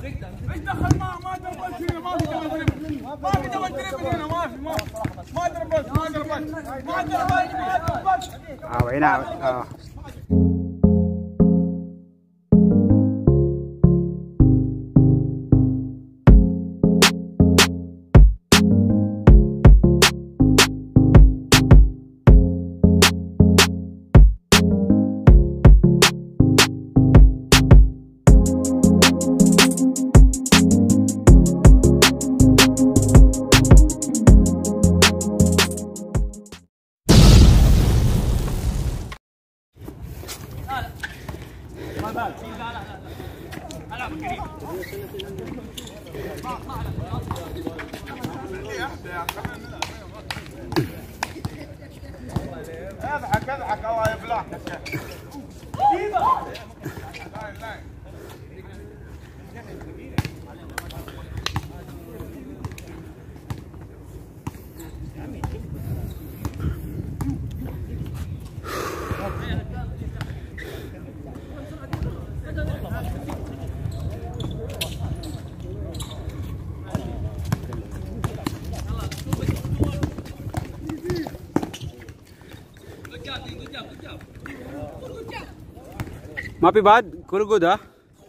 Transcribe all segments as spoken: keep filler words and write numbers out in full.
ايش دخل؟ ما ما دربت هنا، ما في دبل تريبل، ما في دبل تريبل هنا، ما في ما ما دربت ما دربت ما دربت ما دربت. اه هنا اه اضحك اضحك الله يبلاك. ما في بعد كل ده.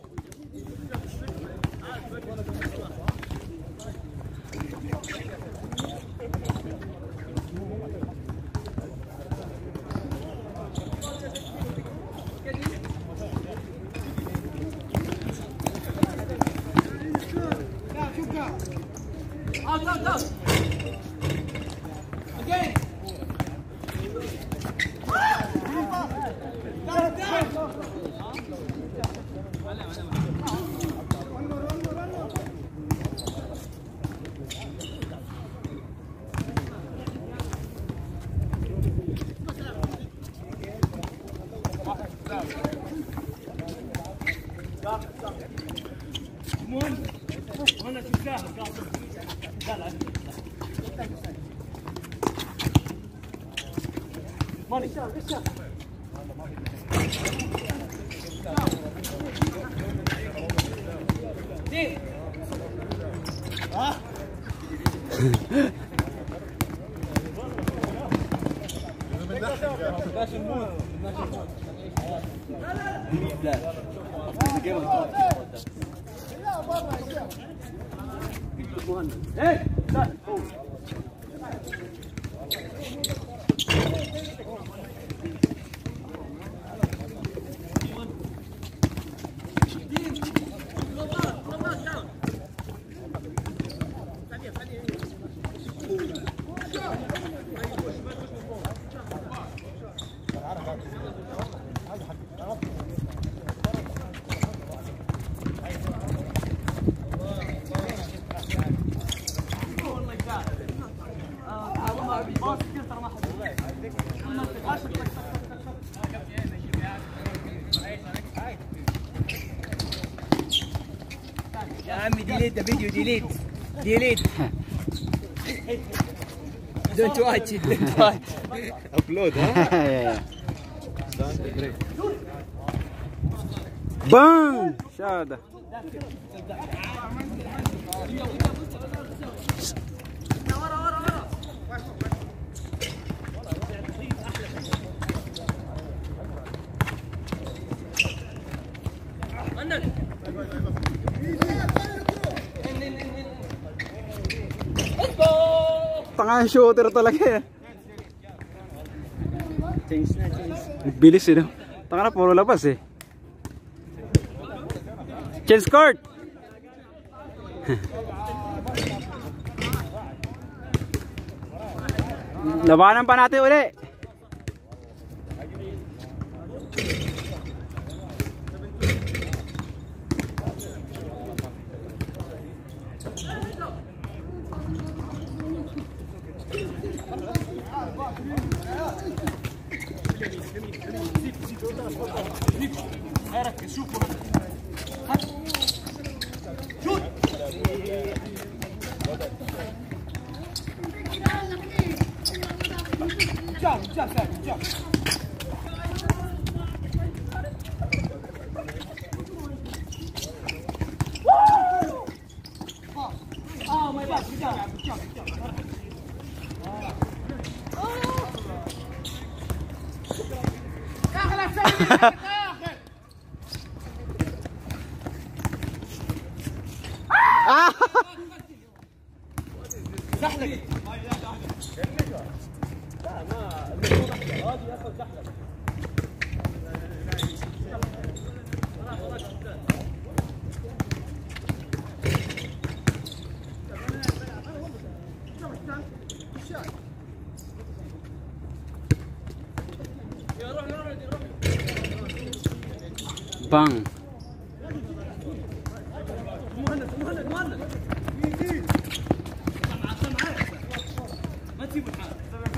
يا عمي ديليت الفيديو ديليت ديليت دونت واتش دونت واتش ابلود ها. بام شاده Tangan shooter talaga eh. Change na, change. Bilis eh no? Tangan na puro labas eh. Change court! Labanan pa natin uli. ركز شوف شوت زحلق بان ما تجيبوا الحال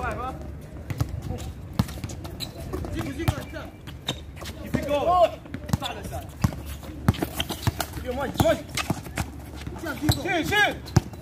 جيبوا جيبوا الحساب يفي جول طلع الحساب يا ماي ماي شيل شيل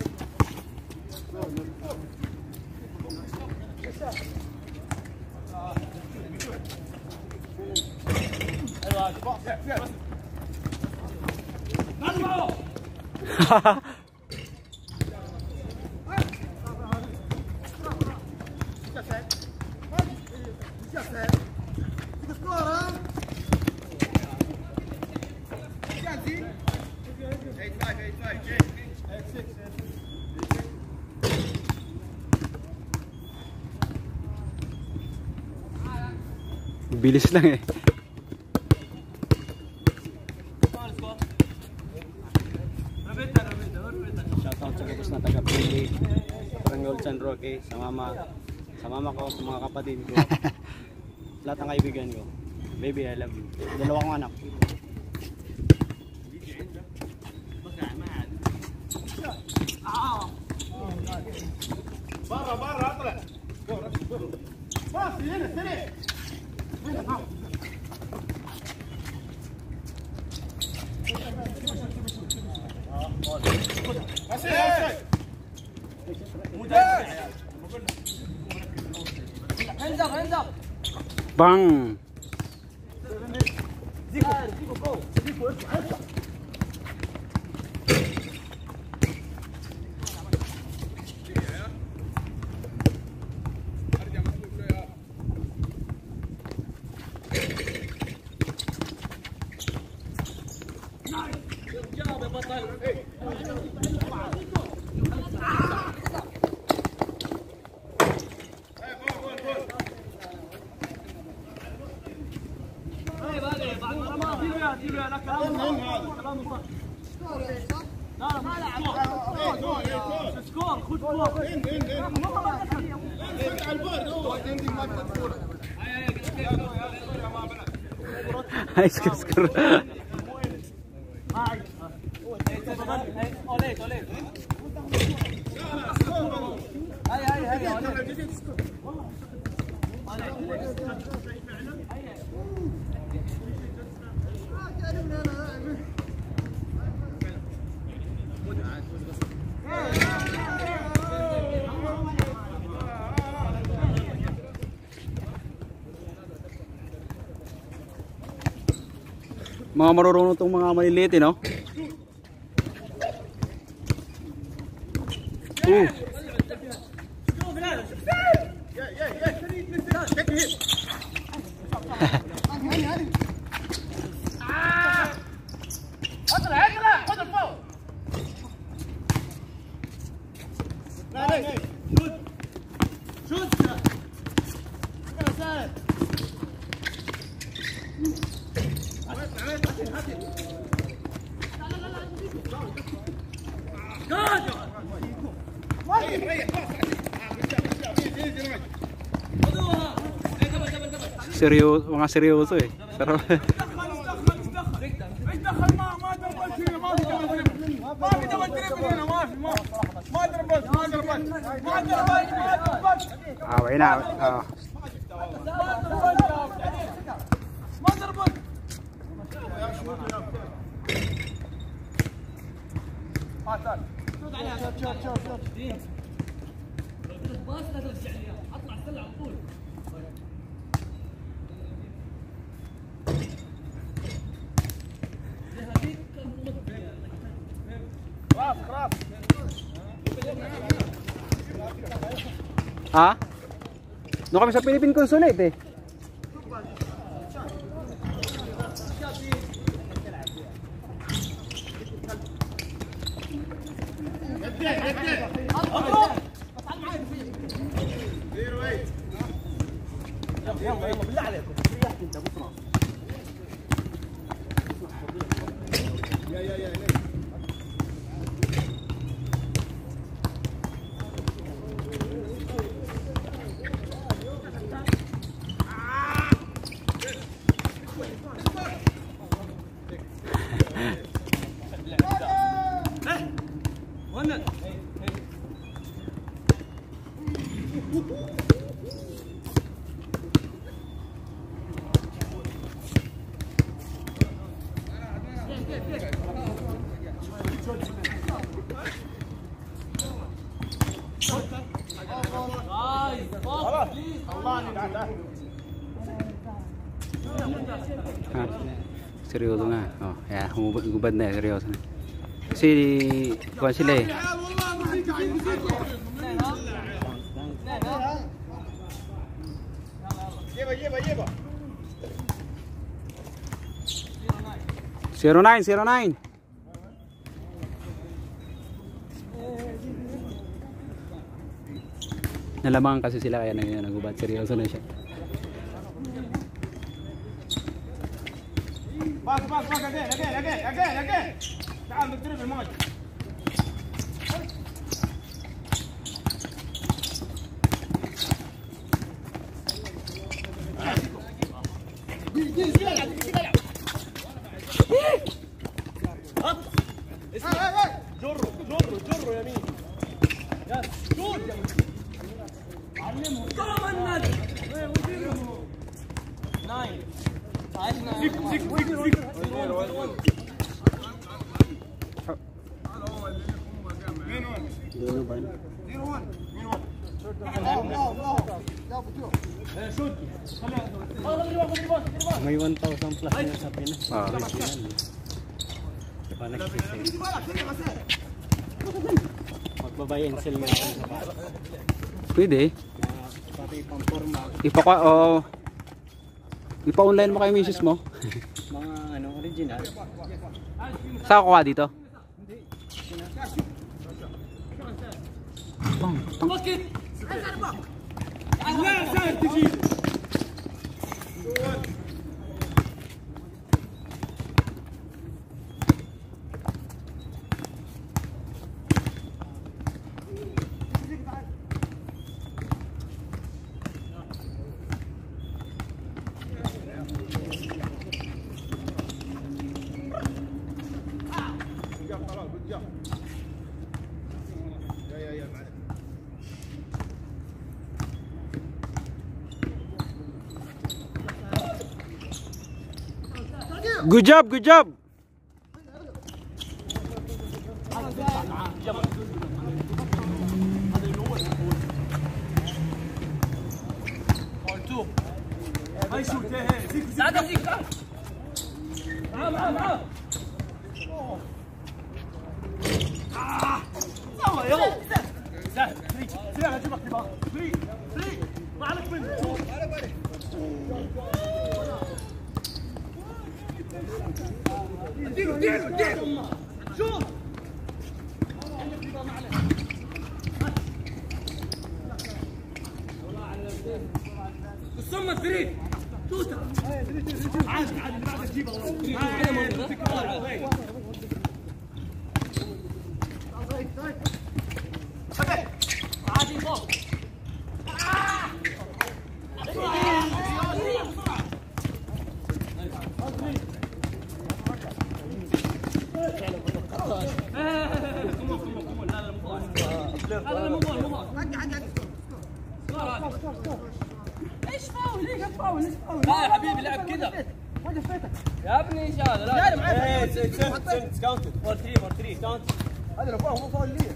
bilis lang eh. Shoutout sa kapos na taga-Pili, Barangay San Roque, sa mama, sa mama ko, sa mga kapatid ko, lahat ng kaibigan ko. Baby, I love you. Dalawa kong anak. برا برا اطلع باصي هنا سريع هنا هاو انزل انزل بان زيكو زيكو جو زيكو ارجع هاي سكر هاي هاي هاي mga marurunong itong mga maliliit eh, no? Uh. اطلع اطلع خذ الفوق لا لا شوت شوت يا سالم Seryoso, mga seryoso eh. Sarap. ايش دخل ما ما دربت هنا ما في دبل ما في دبل تريبل هنا ما في ما ما دربت ما دربت ما دربت ما دربت Away na. Oh. ما دربت هاتان شوت عليها شوت شوت شوت باص لا ترجع لي اطلع سلع على طول خلاص خلاص Ah? Doon kami sa Philippine Consulate eh. Ha, seryoso nga. Oh, yeah, humubad na, seryoso na. Kasi kuha sila eh. zero nine, zero nine. Nalamangan kasi sila kaya nang nagubad. Seryoso na siya. باك باك باك again again again again again تعال نضرب الموج جروا جروا جروا يمين يا شوت يا علمهم ضرب النادي ناين زيك زيك زيك زيك مين وين؟ زيرو وين؟ مين وين؟ شوت May one thousand plus na sa Pinas. Ah. Magbabayan sila nga sa bata. Pwede. Pati pang-forma. Ipaka oh. Ipa-online mo kay misis mo. Mga ano, original. Saan ko ka dito? Bang, bang. لا سهل تجي Good job, good job. هاي شوت هي زيك زيك زيك معاه معاه معاه يلا يلا سهل فريق سريع اجيبك لبعض فريق فريق ما عليك منه اديله اديله اديله شوف الصمة فريق توتا عادي عادي اللي بعدك جيبها عادي فوق ايش فاول ليش فاول ليش فاول لا يا حبيبي لعب كذا وين فاتك يا ابني ايش هذا لا لا ايه سنت كاونتد فور ثلاثة فور ثلاثة كاونت هذا لو فاول مو فاول ليه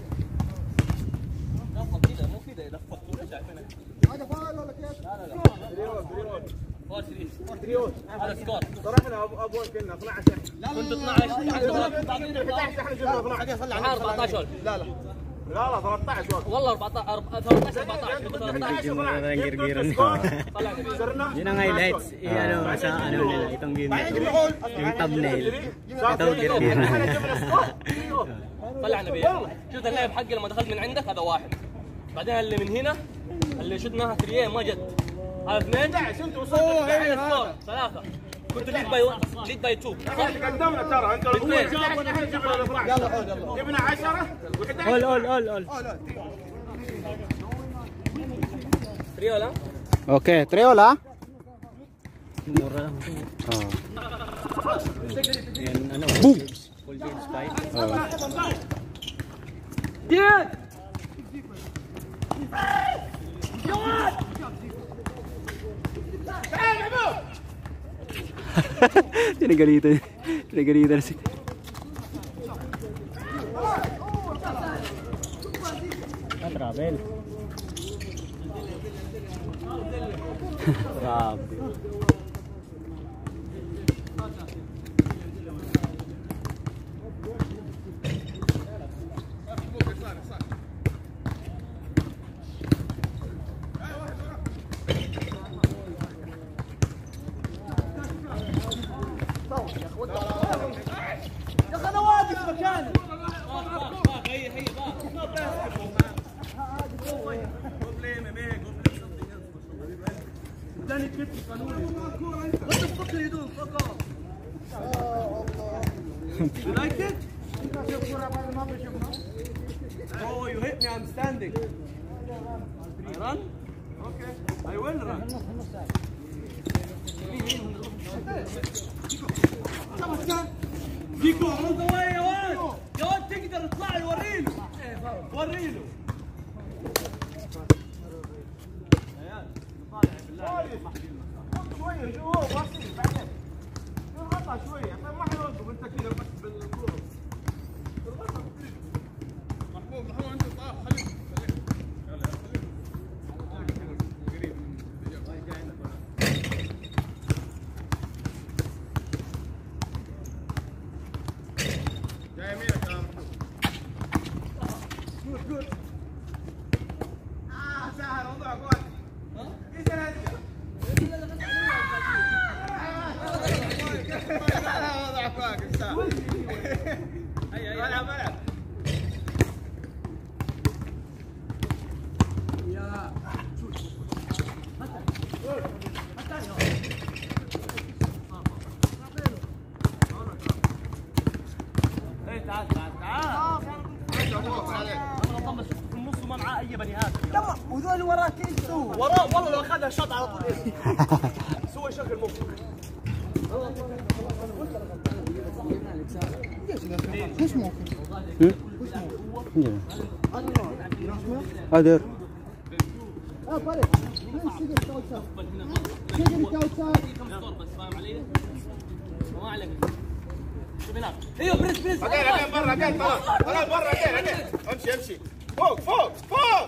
لفظ كذا مو كذا لفظ ولا شايفينه هذا فاول ولا كيف لا لا لا فور ثلاثة فور ثلاثة هذا سكور صراحه ابو كنا اثنا عشر كنت اثنا عشر احنا جبنا اثنا عشر لا لا لا لا ثلاثة عشر والله أربعة عشر ثلاثة عشر أربعة عشر Medyo marang gir-giran ko. Yun ang highlights. Ano, sa ano nila, itong game na to. Yung thumbnail. Ito, gir-giran. طلعنا بيه. شوف اللاعب حقي لما دخلت من عندك هذا واحد. بعدين اللي من هنا اللي شدناها ترييه ما جت. هذا اثنين. ثلاثة. كنت ليد باي ليد باي تو. قدمنا ترى انت يلا جبنا عشرة اول اول اول اول تريولا. اوكي تريولا. mura lang. Oh. Yan ano, boom. Full games fight. Oh. Diyan. Tinagalitan. Tinagalitan si. Ah, travel. Grabe. يا اخي انا واقف مكاني. هي هي اداني كتف قانوني. لا تفك الهدوم فقط. You like it? Oh, you hit me. I'm standing. I run? Okay. I will run. زيكو on the way يا واد. يا واد تقدر تطلع لي وريله. وريله. شوية جوا واصل بعدين. اطلع شوية ما حيوقف انت كذا بس بالكورة. محمود محمود انت طاح خليك خليك. يلا يلا قريب جاي يمينك يا محمود. جود جود. اه سهل موضوع كويس. ها؟ ايش هذا؟ وضع كويس سهل. هيا هيا العب العب. يا شوت. تعال تعال تعال. انا طمس في النص وما معاه اي بني ادم. لا وذول وراك ايش سووا؟ وراه والله لو اخذها شوط على طول سوى شكل مفروض. ايش موقف؟ قادر. اه طارق من سيجر كاوتشار سيجر كاوتشار بس فاهم علي؟ ما عليك. شوف هناك. ايوه بريس بريس. بعدين بعدين برا بعدين خلاص خلاص برا بعدين بعدين امشي امشي فوق فوق فوق.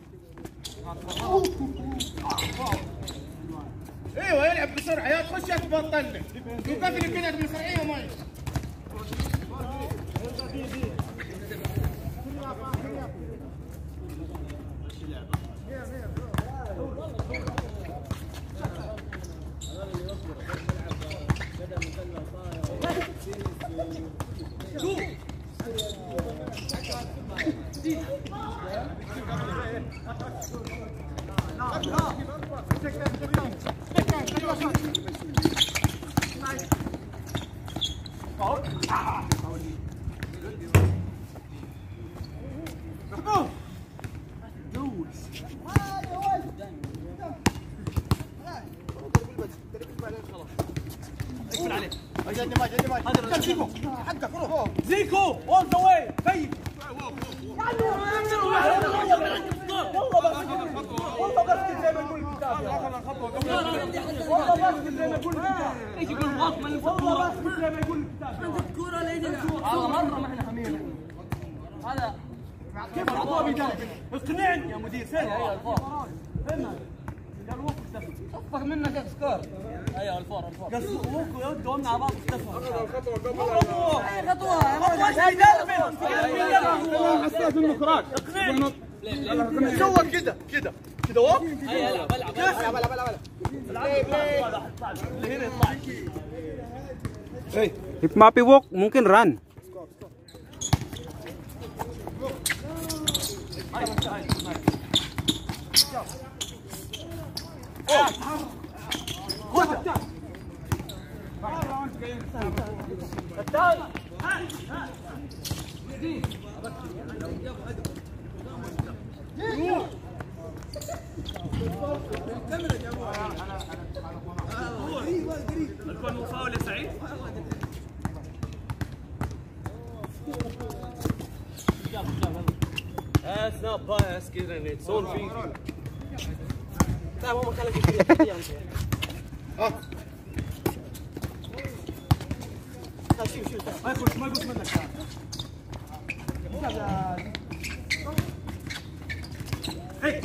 ايوه يلعب بسرعه يا تخش يا تبطلنا. وقفل كذا بالفرعيه وما زيكو اون ذا واي طيب والله بس زي ما يقول الكتاب والله بس زي ما يقول الكتاب ايش يقول واصل والله بس زي ما يقول الكتاب انت الكوره ليش والله مره ما احنا حمير هذا كيف اعطوه بيدرب اقنعني يا مدير فين فين قال ووك اختفى صفق منك يا سكور ايوه الفور الفور قال ووك ويود قوم مع بعض اختفى خطوه خطوه اي خطوه خطوه حسيت انه كراك سوى كذا كذا كذا ووك اي العب العب العب العب العب اللي هنا يطلع If Mapi walk, mungkin run. الكون مو فاول يا سعيد That's not basket and it's on feet. تعال ماما خليك كذا ها شوف شوف ما يخش ما يخش منك هي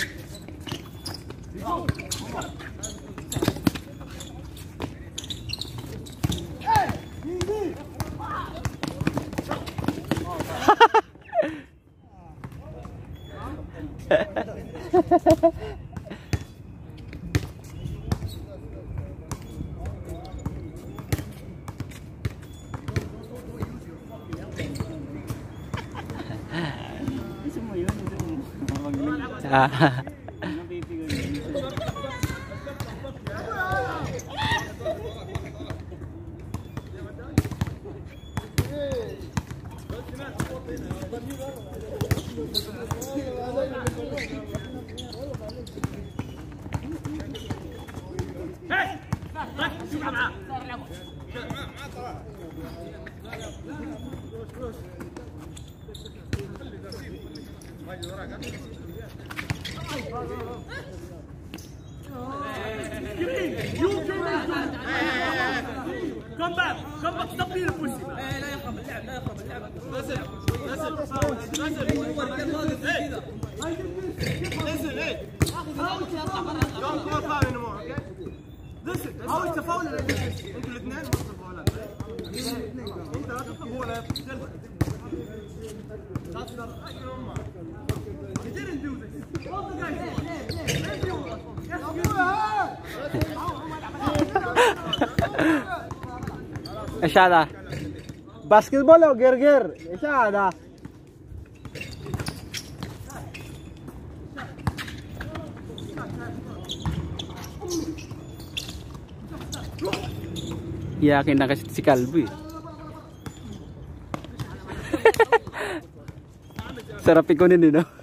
Come back, come back, stop being a pussy. لا يخرب اللعب، لا يخرب اللعب. نزل، نزل، نزل. هو الرجال واقف كذا. نزل، ايه. Don't go foul anymore, okay? Listen, حاول تفاول انتوا الاثنين ما تفاولات. انت لا تخطب هو لا يخطب. You didn't do this. All the guys. ايش هذا؟ باسكتبول او جرجر؟ ايش هذا؟ Yakin na kasi si Calvi. Sarap ikunin din, no?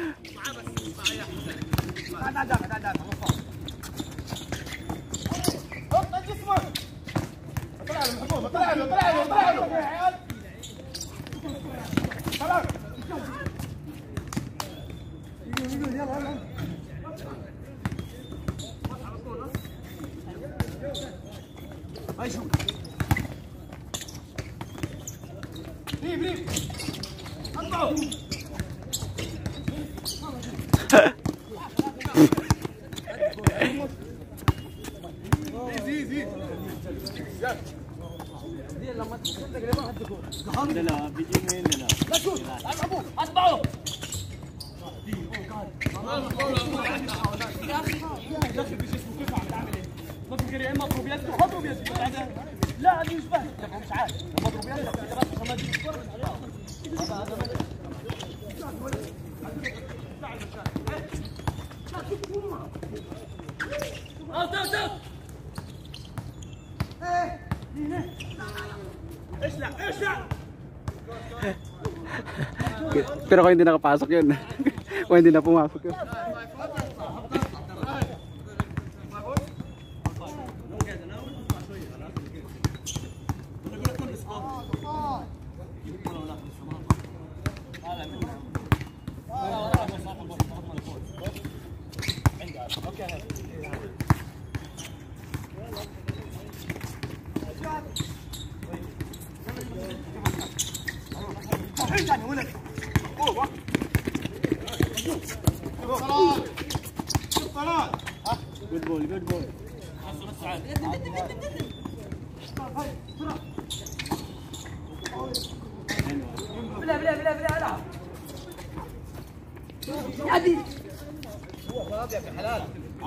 لا هذه يشبه مش عارف مضروب يدك كده بس عشان ما تجيب الكره هذا هذا اوت اوت اوت ايش لا ايش لا Pero kung hindi nakapasok yun, kung hindi na pumasok yun. صلاة Good ball, good ball. بلا بلا بلا بلا العب يا دي هو فاضي يا حلال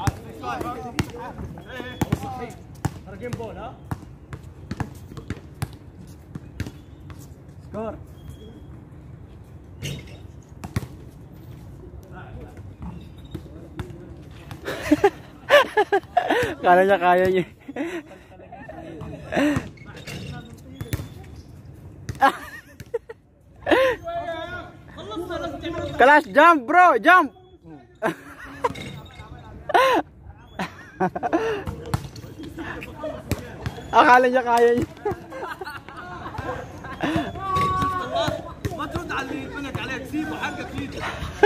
ترى جيم بول ها Score. Kala niya kaya niya. Kelas jump bro, jump. Akala niya kaya niya. ما ترد على اللي يبنك عليك سيبه حقك فيه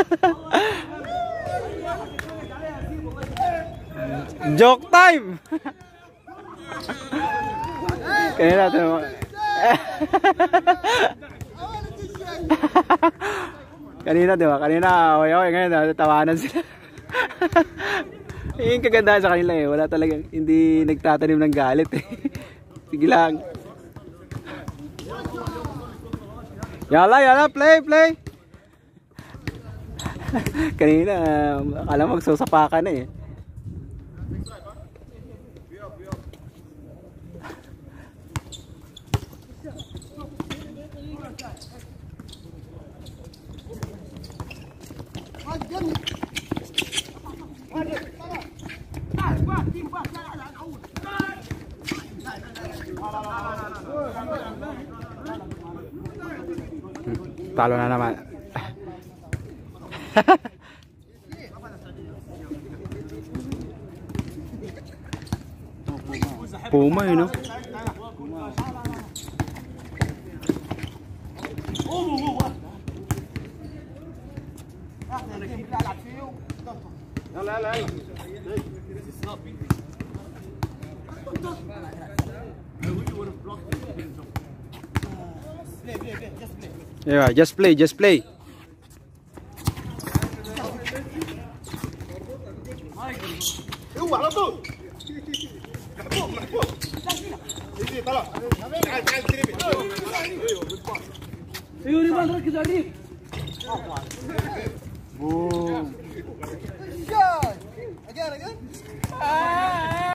Joke time. Kaya natin mo. Kanina di ba? Kanina away-away, ngayon natawanan sila. Yung kagandahan sa kanila eh, wala talagang hindi nagtatanim ng galit eh. Sige lang. Yala, yala, play, play. Kanina, akala magsusapakan na eh. Talo na naman. Puma yun, no? يلا يلا يلا Yeah, just play, just play. اوعى على طول محبوب محبوب يجي طلع تعال تعال تريبي ايوه ريبان ركز عليه Boom. again again